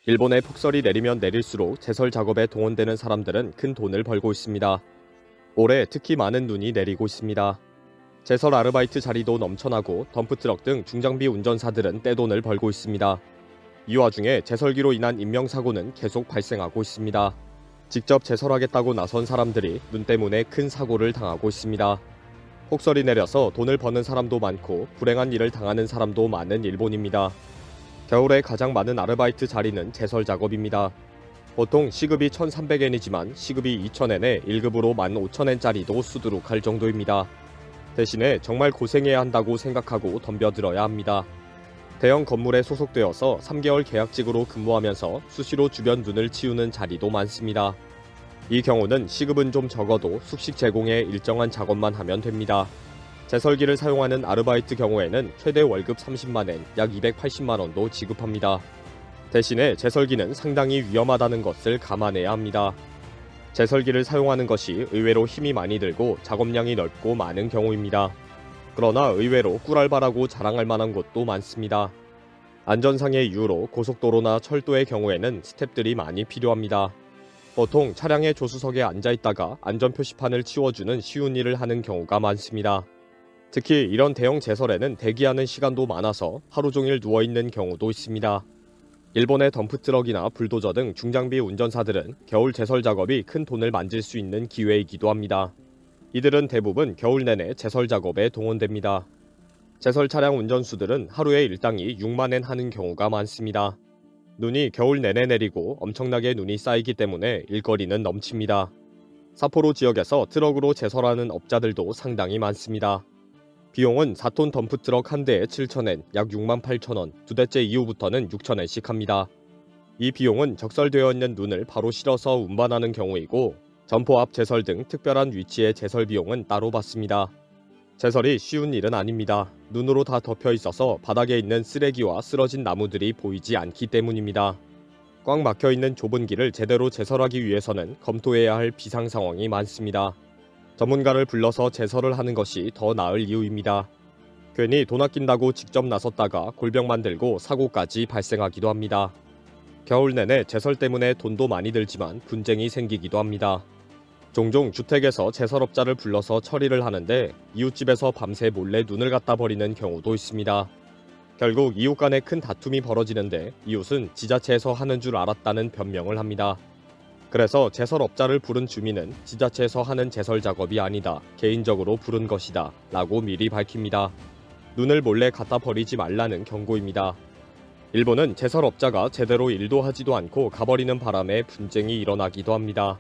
일본에 폭설이 내리면 내릴수록 제설 작업에 동원되는 사람들은 큰 돈을 벌고 있습니다. 올해 특히 많은 눈이 내리고 있습니다. 제설 아르바이트 자리도 넘쳐나고 덤프트럭 등 중장비 운전사들은 떼돈을 벌고 있습니다. 이 와중에 제설기로 인한 인명사고는 계속 발생하고 있습니다. 직접 제설하겠다고 나선 사람들이 눈 때문에 큰 사고를 당하고 있습니다. 폭설이 내려서 돈을 버는 사람도 많고 불행한 일을 당하는 사람도 많은 일본입니다. 겨울에 가장 많은 아르바이트 자리는 제설 작업입니다. 보통 시급이 1,300엔이지만 시급이 2,000엔에 1급으로 15,000엔짜리도 수두룩할 정도입니다. 대신에 정말 고생해야 한다고 생각하고 덤벼들어야 합니다. 대형 건물에 소속되어서 3개월 계약직으로 근무하면서 수시로 주변 눈을 치우는 자리도 많습니다. 이 경우는 시급은 좀 적어도 숙식 제공에 일정한 작업만 하면 됩니다. 제설기를 사용하는 아르바이트 경우에는 최대 월급 30만엔, 약 280만원도 지급합니다. 대신에 제설기는 상당히 위험하다는 것을 감안해야 합니다. 제설기를 사용하는 것이 의외로 힘이 많이 들고 작업량이 넓고 많은 경우입니다. 그러나 의외로 꿀알바라고 자랑할 만한 곳도 많습니다. 안전상의 이유로 고속도로나 철도의 경우에는 스태프들이 많이 필요합니다. 보통 차량의 조수석에 앉아있다가 안전표시판을 치워주는 쉬운 일을 하는 경우가 많습니다. 특히 이런 대형 제설에는 대기하는 시간도 많아서 하루 종일 누워있는 경우도 있습니다. 일본의 덤프트럭이나 불도저 등 중장비 운전사들은 겨울 제설 작업이 큰 돈을 만질 수 있는 기회이기도 합니다. 이들은 대부분 겨울 내내 제설 작업에 동원됩니다. 제설 차량 운전수들은 하루에 일당이 6만엔 하는 경우가 많습니다. 눈이 겨울 내내 내리고 엄청나게 눈이 쌓이기 때문에 일거리는 넘칩니다. 삿포로 지역에서 트럭으로 제설하는 업자들도 상당히 많습니다. 비용은 4톤 덤프트럭 한 대에 7,000엔, 약 68,000원, 두 대째 이후부터는 6,000엔씩 합니다. 이 비용은 적설되어 있는 눈을 바로 실어서 운반하는 경우이고 점포 앞 제설 등 특별한 위치의 제설 비용은 따로 받습니다. 제설이 쉬운 일은 아닙니다. 눈으로 다 덮여 있어서 바닥에 있는 쓰레기와 쓰러진 나무들이 보이지 않기 때문입니다. 꽉 막혀 있는 좁은 길을 제대로 제설하기 위해서는 검토해야 할 비상 상황이 많습니다. 전문가를 불러서 제설을 하는 것이 더 나을 이유입니다. 괜히 돈 아낀다고 직접 나섰다가 골병 만들고 사고까지 발생하기도 합니다. 겨울 내내 제설 때문에 돈도 많이 들지만 분쟁이 생기기도 합니다. 종종 주택에서 제설업자를 불러서 처리를 하는데 이웃집에서 밤새 몰래 눈을 갖다 버리는 경우도 있습니다. 결국 이웃 간에 큰 다툼이 벌어지는데 이웃은 지자체에서 하는 줄 알았다는 변명을 합니다. 그래서 제설업자를 부른 주민은 지자체에서 하는 제설 작업이 아니다, 개인적으로 부른 것이다 라고 미리 밝힙니다. 눈을 몰래 갖다 버리지 말라는 경고입니다. 일본은 제설업자가 제대로 일도 하지도 않고 가버리는 바람에 분쟁이 일어나기도 합니다.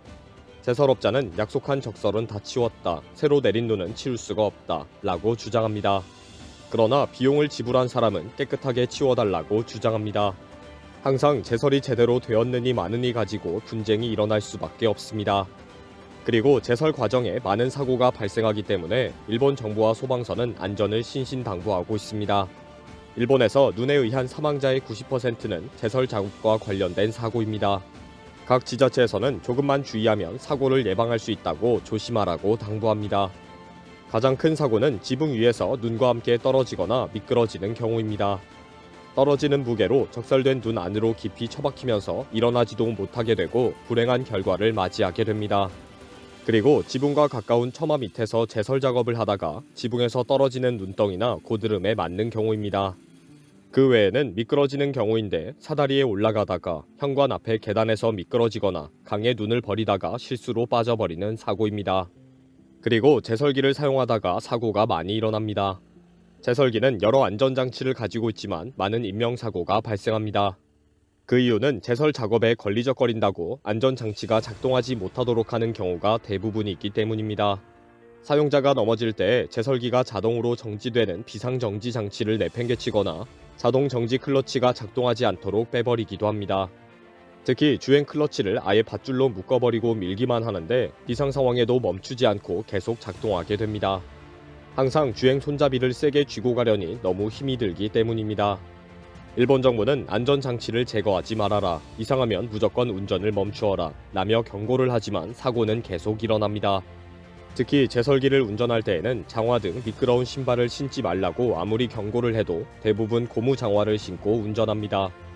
제설업자는 약속한 적설은 다 치웠다, 새로 내린 눈은 치울 수가 없다 라고 주장합니다. 그러나 비용을 지불한 사람은 깨끗하게 치워달라고 주장합니다. 항상 제설이 제대로 되었느니 마느니 가지고 분쟁이 일어날 수밖에 없습니다. 그리고 제설 과정에 많은 사고가 발생하기 때문에 일본 정부와 소방서는 안전을 신신당부하고 있습니다. 일본에서 눈에 의한 사망자의 90%는 제설 작업과 관련된 사고입니다. 각 지자체에서는 조금만 주의하면 사고를 예방할 수 있다고 조심하라고 당부합니다. 가장 큰 사고는 지붕 위에서 눈과 함께 떨어지거나 미끄러지는 경우입니다. 떨어지는 무게로 적설된 눈 안으로 깊이 처박히면서 일어나지도 못하게 되고 불행한 결과를 맞이하게 됩니다. 그리고 지붕과 가까운 처마 밑에서 제설 작업을 하다가 지붕에서 떨어지는 눈덩이나 고드름에 맞는 경우입니다. 그 외에는 미끄러지는 경우인데 사다리에 올라가다가 현관 앞에 계단에서 미끄러지거나 강에 눈을 버리다가 실수로 빠져버리는 사고입니다. 그리고 제설기를 사용하다가 사고가 많이 일어납니다. 제설기는 여러 안전장치를 가지고 있지만 많은 인명사고가 발생합니다. 그 이유는 제설 작업에 걸리적거린다고 안전장치가 작동하지 못하도록 하는 경우가 대부분이기 때문입니다. 사용자가 넘어질 때 제설기가 자동으로 정지되는 비상정지 장치를 내팽개치거나 자동 정지 클러치가 작동하지 않도록 빼버리기도 합니다. 특히 주행 클러치를 아예 밧줄로 묶어버리고 밀기만 하는데 비상 상황에도 멈추지 않고 계속 작동하게 됩니다. 항상 주행 손잡이를 세게 쥐고 가려니 너무 힘이 들기 때문입니다. 일본 정부는 안전장치를 제거하지 말아라, 이상하면 무조건 운전을 멈추어라 라며 경고를 하지만 사고는 계속 일어납니다. 특히 제설기를 운전할 때에는 장화 등 미끄러운 신발을 신지 말라고 아무리 경고를 해도 대부분 고무 장화를 신고 운전합니다.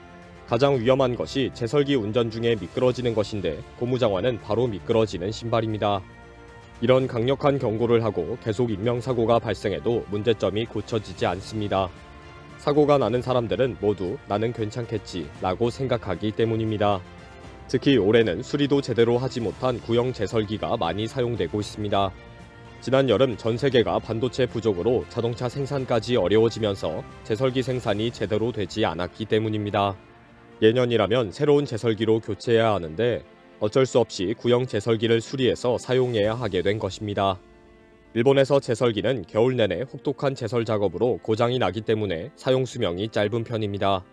가장 위험한 것이 제설기 운전 중에 미끄러지는 것인데 고무장화는 바로 미끄러지는 신발입니다. 이런 강력한 경고를 하고 계속 인명사고가 발생해도 문제점이 고쳐지지 않습니다. 사고가 나는 사람들은 모두 나는 괜찮겠지 라고 생각하기 때문입니다. 특히 올해는 수리도 제대로 하지 못한 구형 제설기가 많이 사용되고 있습니다. 지난 여름 전 세계가 반도체 부족으로 자동차 생산까지 어려워지면서 제설기 생산이 제대로 되지 않았기 때문입니다. 예년이라면 새로운 제설기로 교체해야 하는데 어쩔 수 없이 구형 제설기를 수리해서 사용해야 하게 된 것입니다. 일본에서 제설기는 겨울 내내 혹독한 제설 작업으로 고장이 나기 때문에 사용 수명이 짧은 편입니다.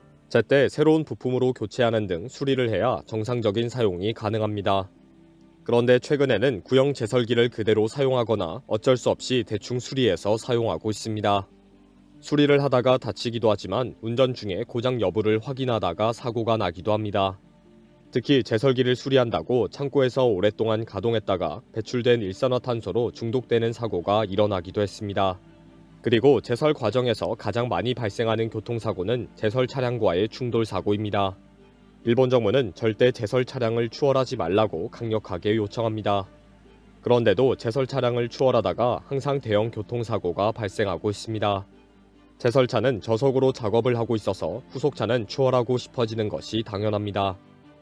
제때 새로운 부품으로 교체하는 등 수리를 해야 정상적인 사용이 가능합니다. 그런데 최근에는 구형 제설기를 그대로 사용하거나 어쩔 수 없이 대충 수리해서 사용하고 있습니다. 수리를 하다가 다치기도 하지만 운전 중에 고장 여부를 확인하다가 사고가 나기도 합니다. 특히 제설기를 수리한다고 창고에서 오랫동안 가동했다가 배출된 일산화탄소로 중독되는 사고가 일어나기도 했습니다. 그리고 제설 과정에서 가장 많이 발생하는 교통사고는 제설 차량과의 충돌 사고입니다. 일본 정부는 절대 제설 차량을 추월하지 말라고 강력하게 요청합니다. 그런데도 제설 차량을 추월하다가 항상 대형 교통사고가 발생하고 있습니다. 제설차는 저속으로 작업을 하고 있어서 후속차는 추월하고 싶어지는 것이 당연합니다.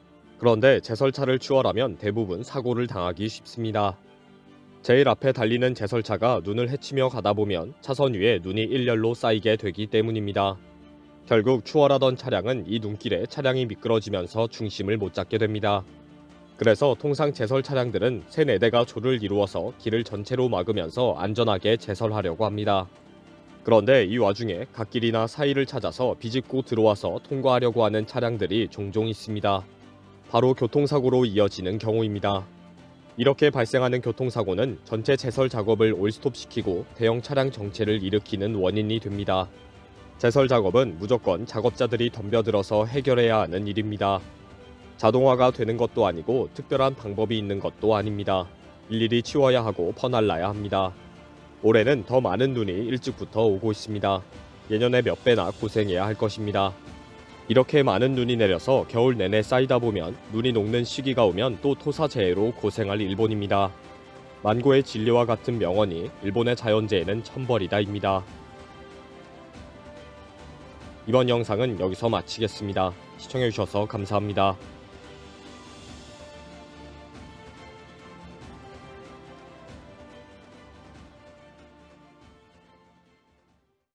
그런데 제설차를 추월하면 대부분 사고를 당하기 쉽습니다. 제일 앞에 달리는 제설차가 눈을 헤치며 가다 보면 차선 위에 눈이 일렬로 쌓이게 되기 때문입니다. 결국 추월하던 차량은 이 눈길에 차량이 미끄러지면서 중심을 못 잡게 됩니다. 그래서 통상 제설 차량들은 3-4대가 조를 이루어서 길을 전체로 막으면서 안전하게 제설하려고 합니다. 그런데 이 와중에 갓길이나 사이를 찾아서 비집고 들어와서 통과하려고 하는 차량들이 종종 있습니다. 바로 교통사고로 이어지는 경우입니다. 이렇게 발생하는 교통사고는 전체 제설 작업을 올스톱시키고 대형 차량 정체를 일으키는 원인이 됩니다. 제설 작업은 무조건 작업자들이 덤벼들어서 해결해야 하는 일입니다. 자동화가 되는 것도 아니고 특별한 방법이 있는 것도 아닙니다. 일일이 치워야 하고 퍼날라야 합니다. 올해는 더 많은 눈이 일찍부터 오고 있습니다. 예년의 몇 배나 고생해야 할 것입니다. 이렇게 많은 눈이 내려서 겨울 내내 쌓이다 보면 눈이 녹는 시기가 오면 또 토사재해로 고생할 일본입니다. 만고의 진리와 같은 명언이 일본의 자연재해는 천벌이다입니다. 이번 영상은 여기서 마치겠습니다. 시청해주셔서 감사합니다.